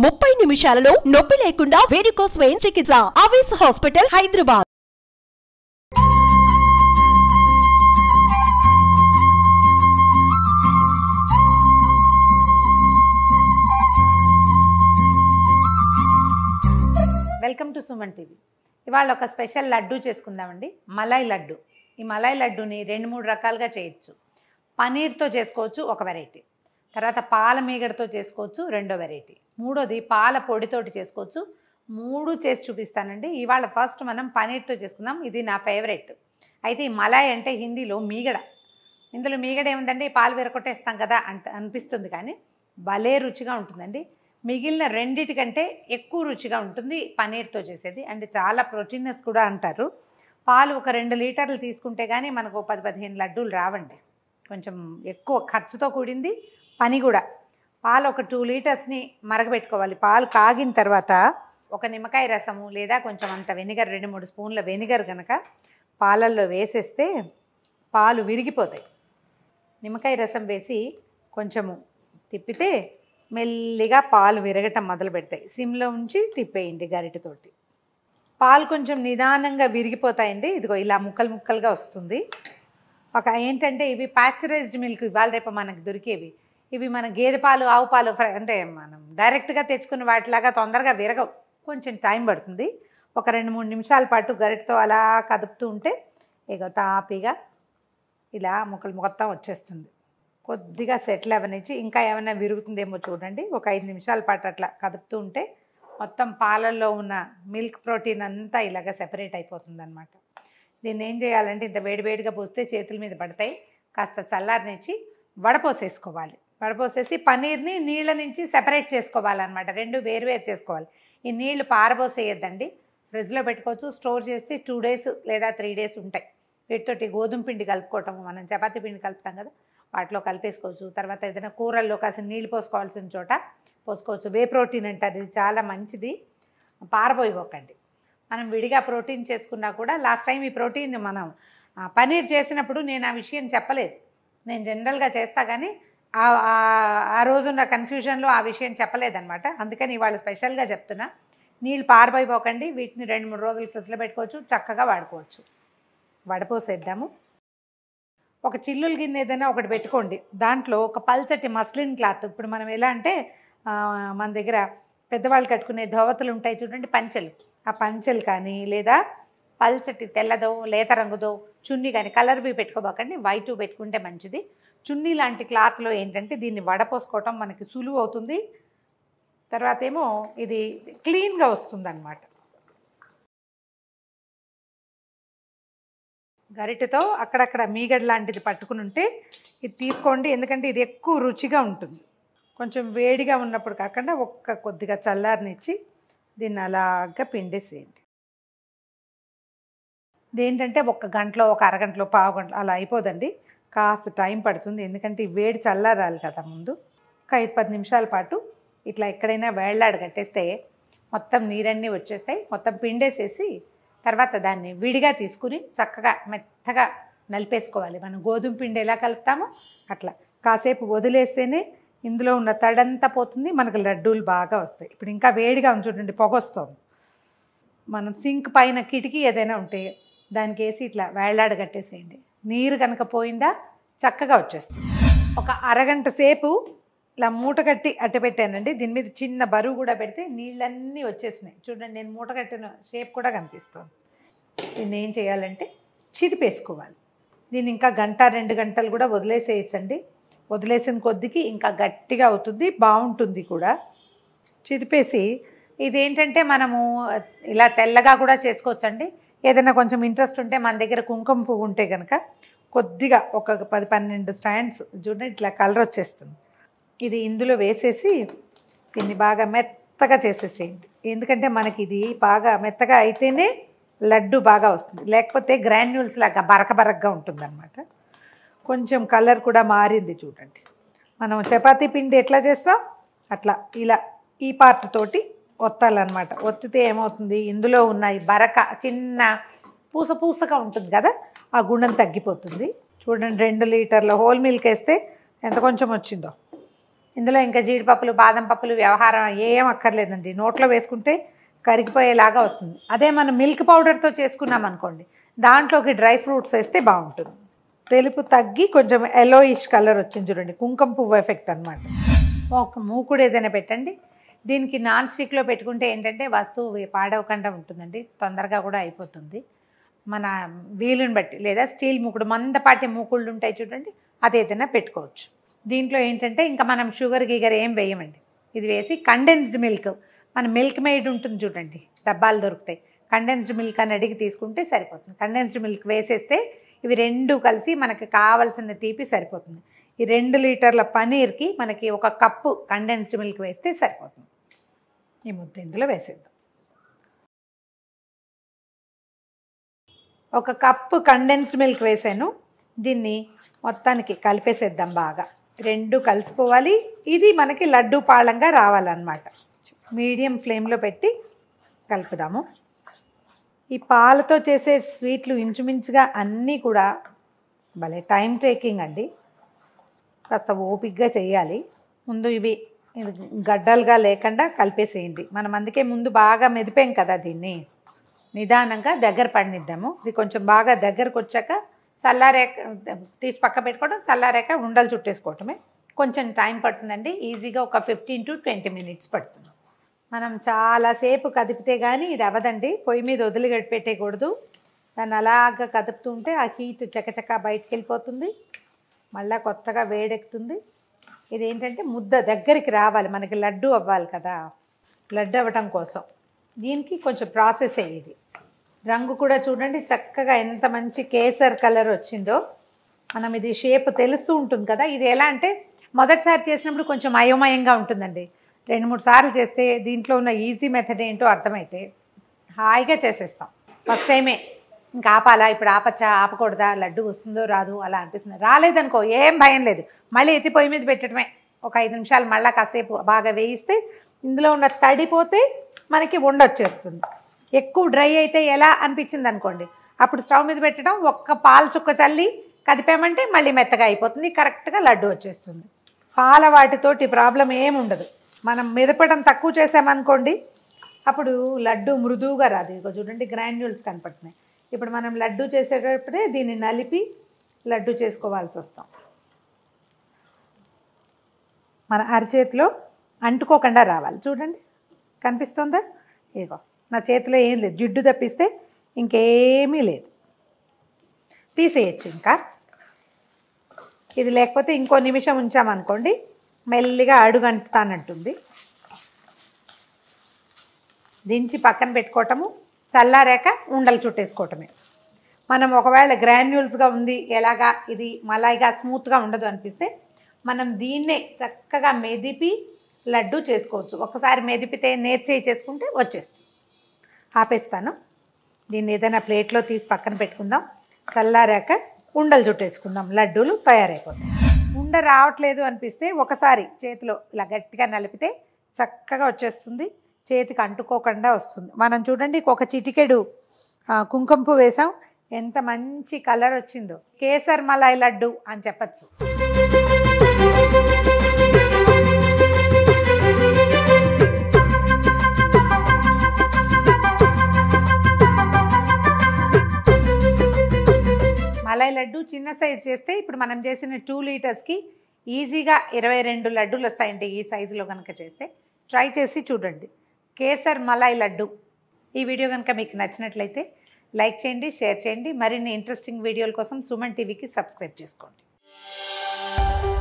30 నిమిషాలలో నొప్పి లేకుండా వేడికోస్ వెయిన్ చికిత్స. ఆవేశ hospital, Hyderabad. Welcome to Suman TV. ఇవాళ ఒక స్పెషల్ లడ్డు చేసుకుందామండి, మలాయ్ లడ్డు. ఈ మలాయ్ లడ్డుని 2-3 రకాలుగా చేయొచ్చు. పనీర్తో చేసుకోవచ్చు ఒక వెరైటీ, తర్వాత పాల మీగడతో చేసుకోవచ్చు రెండో వెరైటీ, మూడోది పాల పొడితోటి చేసుకోవచ్చు. 3 చేసి చూపిస్తానండి. ఇవాళ ఫస్ట్ మనం పనీర్తో చేసుకుందాం. ఇది నా ఫేవరెట్. అయితే ఈ మలాయ్ అంటే హిందీలో మీగడ. ఇందులో మీగడ ఏముందండి, పాలు విరగొట్టేస్తాం కదా అనిపిస్తుంది, కానీ భలే రుచిగా ఉంటుందండి. మిగిలిన రెండిటికంటే ఎక్కువ రుచిగా ఉంటుంది పనీర్తో చేసేది. అంటే చాలా ప్రోటీనస్ కూడా అంటారు. పాలు ఒక 2 లీటర్లు తీసుకుంటే కానీ మనకు 10-15 లడ్డూలు రావండి. కొంచెం ఎక్కువ ఖర్చుతో కూడింది పని కూడా. పాలు ఒక 2 లీటర్స్ని మరగబెట్టుకోవాలి. పాలు కాగిన తర్వాత ఒక నిమ్మకాయ రసము లేదా కొంచెం అంత వెనిగర్, 2-3 స్పూన్ల వెనిగర్ కనుక పాలల్లో వేసేస్తే పాలు విరిగిపోతాయి. నిమ్మకాయ రసం వేసి కొంచెము తిప్పితే మెల్లిగా పాలు విరగటం మొదలు పెడతాయి. సిమ్లో ఉంచి తిప్పేయండి గరిటెతోటి. పాలు కొంచెం నిదానంగా విరిగిపోతాయండి. ఇదిగో ఇలా ముక్కలు ముక్కలుగా వస్తుంది. ఒక ఏంటంటే ఇవి ప్యాస్చరైజ్డ్ మిల్క్, ఇవాళ రేపు మనకు దొరికేవి. ఇవి మన గేదె పాలు, ఆవు పాలు అంటే మనం డైరెక్ట్గా తెచ్చుకున్న వాటిలాగా తొందరగా విరగవు, కొంచెం టైం పడుతుంది. ఒక 2-3 నిమిషాల పాటు గరిటతో అలా కదుపుతూ ఉంటే ఇక తాపీగా ఇలా ముక్కలు మొత్తం వచ్చేస్తుంది. కొద్దిగా సెటిల్ అవ్వనిచ్చి ఇంకా ఏమైనా విరుగుతుందేమో చూడండి. ఒక 5 నిమిషాల పాటు అట్లా కదుపుతూ ఉంటే మొత్తం పాలల్లో ఉన్న మిల్క్ ప్రోటీన్ అంతా ఇలాగ సెపరేట్ అయిపోతుంది అనమాట. దీన్ని ఏం చేయాలంటే ఇంత వేడివేడిగా పోస్తే చేతుల మీద పడతాయి. కాస్త చల్లారనిచ్చి వడపోసేసుకోవాలి. వడపోసేసి పన్నీర్ని నీళ్ళ నుంచి సెపరేట్ చేసుకోవాలన్నమాట. 2 వేరువేరు చేసుకోవాలి. ఈ నీళ్లు పారబోసేయద్దండి, ఫ్రిడ్జ్లో పెట్టుకోవచ్చు. స్టోర్ చేస్తే 2 డేస్ లేదా 3 డేస్ ఉంటాయి. వీటితోటి గోధుమ పిండి కలుపుకోవటము, మనం చపాతీ పిండి కలుపుతాం కదా, వాటిలో కలిపేసుకోవచ్చు. తర్వాత ఏదైనా కూరల్లో కాస్త నీళ్ళు పోసుకోవాల్సిన చోట పోసుకోవచ్చు. వే ప్రోటీన్ అంటారు, ఇది చాలా మంచిది. పారబోయిపోకండి. మనం విడిగా ప్రోటీన్ చేసుకున్నా కూడా లాస్ట్ టైం ఈ ప్రోటీన్ మనం పనీర్ చేసినప్పుడు నేను ఆ విషయం చెప్పలేదు. నేను జనరల్గా చేస్తా కానీ ఆ రోజున్న కన్ఫ్యూజన్లో ఆ విషయం చెప్పలేదన్నమాట. అందుకని ఇవాళ స్పెషల్గా చెప్తున్నా. నీళ్ళు పారబోయిపోకండి. వీటిని 2-3 రోజులు ఫ్రిడ్జ్లో పెట్టుకోవచ్చు, చక్కగా వాడుకోవచ్చు. వడపోసేద్దాము. ఒక చిల్లుల గిన్నె ఏదైనా ఒకటి పెట్టుకోండి. దాంట్లో ఒక పల్చటి మస్లిన్ క్లాత్, ఇప్పుడు మనం ఎలా అంటే మన దగ్గర పెద్దవాళ్ళు కట్టుకునే ధోవతులు ఉంటాయి చూడండి, పంచెలు. ఆ పంచెలు కానీ లేదా పల్చటి తెల్లదో లేత రంగుదో చున్నీ కానీ, కలర్వి పెట్టుకోబాకండి, వైట్ పెట్టుకుంటే మంచిది. చున్నీ లాంటి క్లాత్లో ఏంటంటే దీన్ని వడపోసుకోవటం మనకి సులువు అవుతుంది. తర్వాత ఏమో ఇది క్లీన్గా వస్తుంది అన్నమాట. గరిటెతో అక్కడక్కడ మీగడ లాంటిది పట్టుకుని ఉంటే ఇది తీసుకోండి, ఎందుకంటే ఇది ఎక్కువ రుచిగా ఉంటుంది. కొంచెం వేడిగా ఉన్నప్పుడు కాకుండా కొద్దిగా చల్లారనిచ్చి దీన్ని అలాగా పిండేసేయండి. ఇదేంటంటే 1 గంటలో, 1 అరగంటలో, పావు గంటలో అలా అయిపోదండి. కాస్త టైం పడుతుంది, ఎందుకంటే ఈ వేడి చల్లారాలి కదా ముందు. ఒక 5-10 నిమిషాల పాటు ఇట్లా ఎక్కడైనా వేళ్లాడ కట్టేస్తే మొత్తం నీరన్నీ వచ్చేస్తాయి. మొత్తం పిండేసేసి తర్వాత దాన్ని విడిగా తీసుకుని చక్కగా మెత్తగా నలిపేసుకోవాలి. మనం గోధుమ పిండి ఎలా కలుపుతామో అట్లా కాసేపు వదిలేస్తేనే ఇందులో ఉన్న తడంతా పోతుంది, మనకు లడ్డూలు బాగా వస్తాయి. ఇప్పుడు ఇంకా వేడిగా ఉంది చూడండి, పొగ వస్తుంది. మనం సింక్ పైన కిటికీ ఏదైనా ఉంటే దానికి వేసి ఇట్లా వేళ్లాడ కట్టేసేయండి. నీరు కనుక పోయిందా చక్కగా వచ్చేస్తుంది. ఒక అరగంట సేపు ఇలా మూట కట్టి అట్ట పెట్టానండి. దీని మీద చిన్న బరువు కూడా పెడితే నీళ్ళన్నీ వచ్చేసినాయి చూడండి. నేను మూట కట్టిన షేప్ కూడా కనిపిస్తుంది. దీన్ని ఏం చేయాలంటే చిదిపేసుకోవాలి. దీన్ని ఇంకా 1-2 గంటలు కూడా వదిలేసేయచ్చండి. వదిలేసిన కొద్దికి ఇంకా గట్టిగా అవుతుంది, బాగుంటుంది కూడా. చిదిపేసి ఇదేంటంటే మనము ఇలా తెల్లగా కూడా చేసుకోవచ్చండి. ఏదైనా కొంచెం ఇంట్రెస్ట్ ఉంటే మన దగ్గర కుంకుమ పువ్వు ఉంటే కనుక కొద్దిగా ఒక 10-12 స్టాండ్స్ చూడండి ఇట్లా కలర్ వచ్చేస్తుంది. ఇది ఇందులో వేసేసి దీన్ని బాగా మెత్తగా చేసేసేయండి. ఎందుకంటే మనకి ఇది బాగా మెత్తగా అయితేనే లడ్డు బాగా వస్తుంది, లేకపోతే గ్రాన్యూల్స్ లాగా బరకబరకగా ఉంటుందన్నమాట. కొంచెం కలర్ కూడా మారింది చూడండి. మనం చపాతీ పిండి ఎట్లా చేస్తాం అట్లా ఇలా ఈ పార్ట్ తోటి ఒత్తాలన్నమాట. ఒత్తితే ఏమవుతుంది, ఇందులో ఉన్న ఈ బరక చిన్న పూసగా ఉంటుంది కదా, ఆ గుండం తగ్గిపోతుంది. చూడండి 2 లీటర్ల హోల్ మిల్క్ వేస్తే ఎంత కొంచెం వచ్చిందో. ఇందులో ఇంకా జీడిపప్పులు బాదం పప్పులు వ్యవహారం ఏం అక్కర్లేదండి. నోట్లో వేసుకుంటే కరిగిపోయేలాగా వస్తుంది. అదే మనం మిల్క్ పౌడర్తో చేసుకున్నాం అనుకోండి, దాంట్లోకి డ్రై ఫ్రూట్స్ వేస్తే బాగుంటుంది. తెలుపు తగ్గి కొంచెం ఎల్లోయిష్ కలర్ వచ్చింది చూడండి, కుంకుమ పువ్వు ఎఫెక్ట్ అనమాట. ఒక మూకుడు ఏదైనా పెట్టండి. దీనికి నాన్ స్టిక్లో పెట్టుకుంటే ఏంటంటే వస్తువు పాడవకుండా ఉంటుందండి, తొందరగా కూడా అయిపోతుంది. మన వీలుని బట్టి, లేదా స్టీల్ మూకుడు మందపాటి మూకుళ్ళు ఉంటాయి చూడండి, అది ఏదైనా పెట్టుకోవచ్చు. దీంట్లో ఏంటంటే ఇంకా మనం షుగర్ గీగర్ ఏం వేయమండి. ఇది వేసి కండెన్స్డ్ మిల్క్, మన మిల్క్ మేడ్ ఉంటుంది చూడండి, డబ్బాలు దొరుకుతాయి, కండెన్స్డ్ మిల్క్ అని అడిగి తీసుకుంటే సరిపోతుంది. కండెన్స్డ్ మిల్క్ వేసేస్తే ఇవి రెండు కలిసి మనకి కావాల్సిన తీపి సరిపోతుంది. ఈ 2 లీటర్ల పనీర్కి మనకి 1 కప్పు కండెన్స్డ్ మిల్క్ వేస్తే సరిపోతుంది. ఈ ముద్ద ఇందులో వేసేద్దాం. 1 కప్పు కండెన్స్డ్ మిల్క్ వేసాను. దీన్ని మొత్తానికి కలిపేసేద్దాం బాగా. 2 కలిసిపోవాలి. ఇది మనకి లడ్డూ పాళంగా రావాలన్నమాట. మీడియం ఫ్లేమ్లో పెట్టి కలుపుదాము. ఈ పాలతో చేసే స్వీట్లు ఇంచుమించుగా అన్నీ కూడా భలే టైం టేకింగ్ అండి, కాస్త ఓపిక్గా చేయాలి. ముందు ఇవి గడ్డలుగా లేకుండా కలిపేసేయండి. మనం అందుకే ముందు బాగా మెదిపాం కదా, దీన్ని నిదానంగా దగ్గర పడినిద్దాము. ఇది కొంచెం బాగా దగ్గరకు వచ్చాక చల్లారాక తీసి పక్క పెట్టుకోవడం, చల్లారాక ఉండలు చుట్టేసుకోవటమే. కొంచెం టైం పడుతుందండి, ఈజీగా ఒక 15 to 20 minutes పడుతుంది. మనం చాలాసేపు కదిపితే కానీ ఇది అవ్వదండి. పొయ్యి మీద వదిలి పెట్టేయకూడదు. దాన్ని అలాగా కదుపుతూ ఉంటే ఆ హీట్ చకచకా బయటికి వెళ్ళిపోతుంది, మళ్ళీ కొత్తగా వేడెక్కుతుంది. ఇదేంటంటే ముద్ద దగ్గరికి రావాలి, మనకి లడ్డు అవ్వాలి కదా, లడ్డు అవ్వటం కోసం దీనికి కొంచెం ప్రాసెస్ అయ్యేది. రంగు కూడా చూడండి చక్కగా ఎంత మంచి కేసర్ కలర్ వచ్చిందో. మనం ఇది షేప్ తెలుస్తూ ఉంటుంది కదా. ఇది ఎలా అంటే మొదటిసారి చేసినప్పుడు కొంచెం అయోమయంగా ఉంటుందండి. 2-3 సార్లు చేస్తే దీంట్లో ఉన్న ఈజీ మెథడ్ ఏంటో అర్థమైతే హాయిగా చేసేస్తాం. ఫస్ట్ టైమే ఇంకా ఆపాలా, ఇప్పుడు ఆపచ్చా, ఆపకూడదా, లడ్డు వస్తుందో రాదు అలా అనిపిస్తుంది. రాలేదనుకో ఏం భయం లేదు, మళ్ళీ ఎత్తి పొయ్యి మీద పెట్టడమే. ఒక 5 నిమిషాలు మళ్ళీ కాసేపు బాగా వేయిస్తే ఇందులో ఉన్న తడిపోతే మనకి ఉండొచ్చేస్తుంది. ఎక్కువ డ్రై అయితే ఎలా అనిపించింది అనుకోండి, అప్పుడు స్టవ్ మీద పెట్టడం, ఒక్క పాలు చుక్క చల్లి కదిపామంటే మళ్ళీ మెత్తగా అయిపోతుంది, కరెక్ట్గా లడ్డు వచ్చేస్తుంది. పాల వాటితోటి ప్రాబ్లం ఏముండదు. మనం మెదపడం తక్కువ చేసామనుకోండి, అప్పుడు లడ్డు మృదువుగా రాదు. ఇదిగో చూడండి గ్రాన్యూల్స్ కనపడుతున్నాయి. ఇప్పుడు మనం లడ్డు చేసేటప్పుడే దీన్ని నలిపి లడ్డు చేసుకోవాల్సి వస్తాం. మన అరచేతిలో అంటుకోకుండా రావాలి. చూడండి కనిపిస్తుందా? ఇదిగో నా చేతిలో ఏం లేదు, జిడ్డు తప్పిస్తే ఇంకేమీ లేదు, తీసేయచ్చు. ఇంకా ఇది లేకపోతే ఇంకో నిమిషం ఉంచామనుకోండి మెల్లిగా అడుగంటుతానంటుంది. దించి పక్కన పెట్టుకోవటము, చల్లారాక ఉండలు చుట్టేసుకోవటమే. మనం ఒకవేళ గ్రాన్యూల్స్గా ఉంది, ఎలాగా ఇది మలాయిగా స్మూత్గా ఉండదు అనిపిస్తే మనం దీన్నే చక్కగా మెదిపి లడ్డు చేసుకోవచ్చు. ఒకసారి మెదిపితే నేర్చేయి చేసుకుంటే వచ్చేస్తుంది. ఆపేస్తాను. దీన్ని ఏదైనా ప్లేట్లో తీసి పక్కన పెట్టుకుందాం. చల్లారాక ఉండలు చుట్టేసుకుందాం, లడ్డూలు తయారైపోతాయి. ఉండ రావట్లేదు అనిపిస్తే ఒకసారి చేతిలో ఇలా గట్టిగా నలిపితే చక్కగా వచ్చేస్తుంది, చేతికి అంటుకోకుండా వస్తుంది. మనం చూడండి ఒక చిటికెడు కుంకుమ పువ్వు వేసాం, ఎంత మంచి కలర్ వచ్చిందో. కేసర్ మలాయ్ లడ్డు అని చెప్పచ్చు. మలాయ్ లడ్డు చిన్న సైజు చేస్తే ఇప్పుడు మనం చేసిన 2 లీటర్స్కి ఈజీగా 22 లడ్డూలు వస్తాయండి ఈ సైజులో కనుక చేస్తే. ట్రై చేసి చూడండి. కేసర్ మలాయ్ లడ్డు. ఈ వీడియో కనుక మీకు నచ్చినట్లయితే లైక్ చేయండి, షేర్ చేయండి. మరిన్ని ఇంట్రెస్టింగ్ వీడియోల కోసం సుమన్ టీవీకి సబ్స్క్రైబ్ చేసుకోండి.